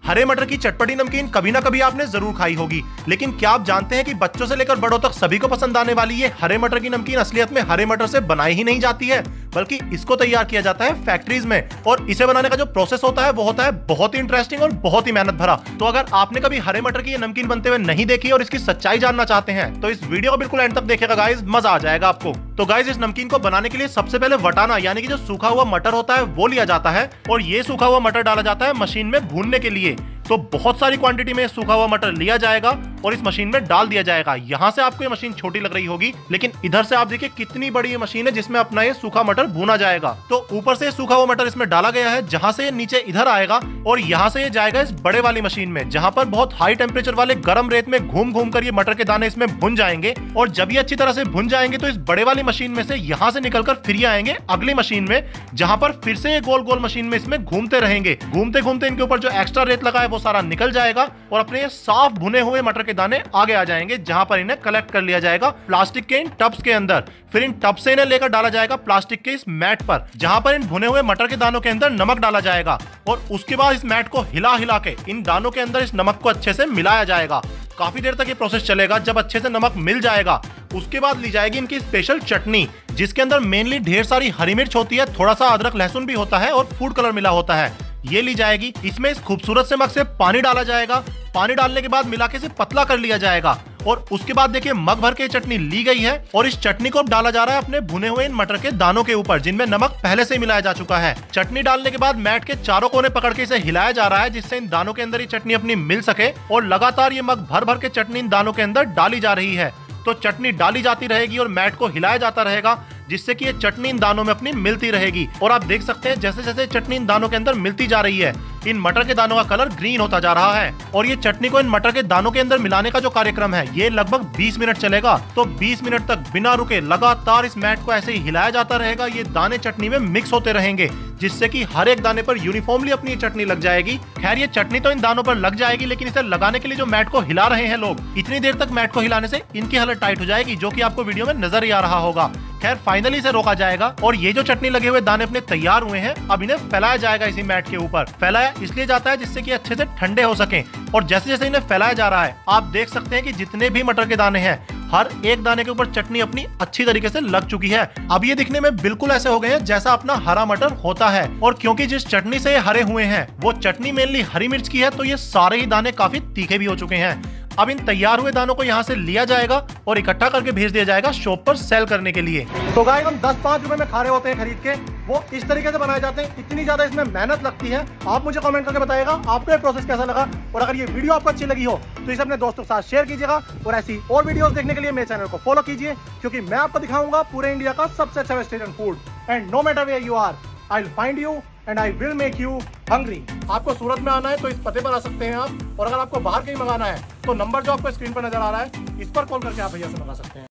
हरे मटर की चटपटी नमकीन कभी ना कभी आपने जरूर खाई होगी, लेकिन क्या आप जानते हैं कि बच्चों से लेकर बड़ों तक सभी को पसंद आने वाली ये हरे मटर की नमकीन असलियत में हरे मटर से बनाई ही नहीं जाती है, बल्कि इसको तैयार किया जाता है फैक्ट्रीज में। और इसे बनाने का जो प्रोसेस होता है वो होता है बहुत ही इंटरेस्टिंग और बहुत ही मेहनत भरा। तो अगर आपने कभी हरे मटर की ये नमकीन बनते हुए नहीं देखी और इसकी सच्चाई जानना चाहते हैं तो इस वीडियो को बिल्कुल एंड तक देखिएगा गाइस, मजा आ जाएगा आपको। तो गाइस, इस नमकीन को बनाने के लिए सबसे पहले वटाना यानी कि जो सूखा हुआ मटर होता है वो लिया जाता है, और ये सूखा हुआ मटर डाला जाता है मशीन में भूनने के लिए। तो बहुत सारी क्वांटिटी में सूखा हुआ मटर लिया जाएगा और इस मशीन में डाल दिया जाएगा। यहाँ से आपको ये मशीन छोटी लग रही होगी, लेकिन इधर से आप देखिए कितनी बड़ी ये मशीन है जिसमें अपना ये सूखा मटर भूना जाएगा। तो ऊपर से सूखा हुआ मटर इसमें डाला गया है, जहाँ से ये नीचे इधर आएगा और यहाँ से ये जाएगा इस बड़े वाली मशीन में, जहाँ पर बहुत हाई टेम्परेचर वाले गर्म रेत में घूम घूम कर ये मटर के दाने इसमें भुन जाएंगे। और जब ये अच्छी तरह से भुन जाएंगे तो इस बड़े वाली मशीन में से यहाँ से निकलकर फिर ये आएंगे अगली मशीन में, जहाँ पर फिर से ये गोल गोल मशीन में इसमें घूमते रहेंगे। घूमते घूमते इनके ऊपर जो एक्स्ट्रा रेत लगा है वो सारा निकल जाएगा और अपने साफ भुने हुए मटर के दाने आगे आ जाएंगे, जहां पर इन्हें कलेक्ट कर लिया जाएगा प्लास्टिक के इन टब्स के अंदर। फिर इन टब से इन्हें लेकर डाला जाएगा प्लास्टिक के इस मैट पर, जहां पर इन भुने हुए मटर के दानों के अंदर नमक डाला जाएगा और उसके बाद इस मैट को हिला हिला के इन दानों के अंदर इस नमक को अच्छे से मिलाया जाएगा। काफी देर तक ये प्रोसेस चलेगा। जब अच्छे से नमक मिल जाएगा उसके बाद ली जाएगी इनकी स्पेशल चटनी, जिसके अंदर मेनली ढेर सारी हरी मिर्च होती है, थोड़ा सा अदरक लहसुन भी होता है और फूड कलर मिला होता है। ये ली जाएगी। इसमें इस खूबसूरत से मग से पानी डाला जाएगा। पानी डालने के बाद मिला के इसे पतला कर लिया जाएगा और उसके बाद देखिए मग भर के चटनी ली गई है और इस चटनी को अब डाला जा रहा है अपने भुने हुए इन मटर के दानों के ऊपर, जिनमें नमक पहले से मिलाया जा चुका है। चटनी डालने के बाद मैट के चारों कोने पकड़ के इसे हिलाया जा रहा है, जिससे इन दानों के अंदर ये चटनी अपनी मिल सके। और लगातार ये मग भर भर के चटनी इन दानों के अंदर डाली जा रही है। तो चटनी डाली जाती रहेगी और मैट को हिलाया जाता रहेगा, जिससे कि ये चटनी इन दानों में अपनी मिलती रहेगी। और आप देख सकते हैं जैसे जैसे चटनी इन दानों के अंदर मिलती जा रही है, इन मटर के दानों का कलर ग्रीन होता जा रहा है। और ये चटनी को इन मटर के दानों के अंदर मिलाने का जो कार्यक्रम है ये लगभग 20 मिनट चलेगा। तो 20 मिनट तक बिना रुके लगातार इस मैट को ऐसे ही हिलाया जाता रहेगा। ये दाने चटनी में मिक्स होते रहेंगे, जिससे कि हर एक दाने पर यूनिफॉर्मली अपनी चटनी लग जाएगी। खैर, ये चटनी तो इन दानों पर लग जाएगी, लेकिन इसे लगाने के लिए जो मैट को हिला रहे हैं लोग, इतनी देर तक मैट को हिलाने से इनकी हालत टाइट हो जाएगी, जो कि आपको वीडियो में नजर ही आ रहा होगा। खैर, फाइनली इसे रोका जाएगा और ये जो चटनी लगे हुए दाने अपने तैयार हुए हैं, अब इन्हें फैलाया जाएगा इसी मैट के ऊपर। फैलाया इसलिए जाता है जिससे कि अच्छे से ठंडे हो सकें। और जैसे जैसे इन्हें फैलाया जा रहा है आप देख सकते हैं कि जितने भी मटर के दाने हैं, हर एक दाने के ऊपर चटनी अपनी अच्छी तरीके से लग चुकी है। अब ये दिखने में बिल्कुल ऐसे हो गए हैं जैसा अपना हरा मटर होता है। और क्योंकि जिस चटनी से ये हरे हुए हैं वो चटनी मेनली हरी मिर्च की है, तो ये सारे ही दाने काफी तीखे भी हो चुके हैं। अब इन तैयार हुए दानों को यहाँ से लिया जाएगा और इकट्ठा करके भेज दिया जाएगा शॉप पर सेल करने के लिए। तो गाइस, हम 10-5 रुपए में खा रहे होते हैं खरीद के, वो इस तरीके से बनाए जाते हैं। इतनी ज्यादा इसमें मेहनत लगती है। आप मुझे कमेंट करके बताइएगा आपको ये प्रोसेस कैसा लगा, और अगर ये वीडियो आपको अच्छी लगी हो तो इसे अपने दोस्तों के साथ शेयर कीजिएगा। और ऐसी और वीडियोस देखने के लिए मेरे चैनल को फॉलो कीजिए, क्योंकि मैं आपको दिखाऊंगा पूरे इंडिया का सबसे अच्छा vegetarian food. And no matter where you are, I will find you and I will make you hungry. आपको सूरत में आना है तो इस पते पर आ सकते हैं आप, और अगर आपको बाहर कहीं मंगाना है तो नंबर जो आपको स्क्रीन पर नजर आ रहा है इस पर कॉल करके आप भैया से मंगा सकते हैं।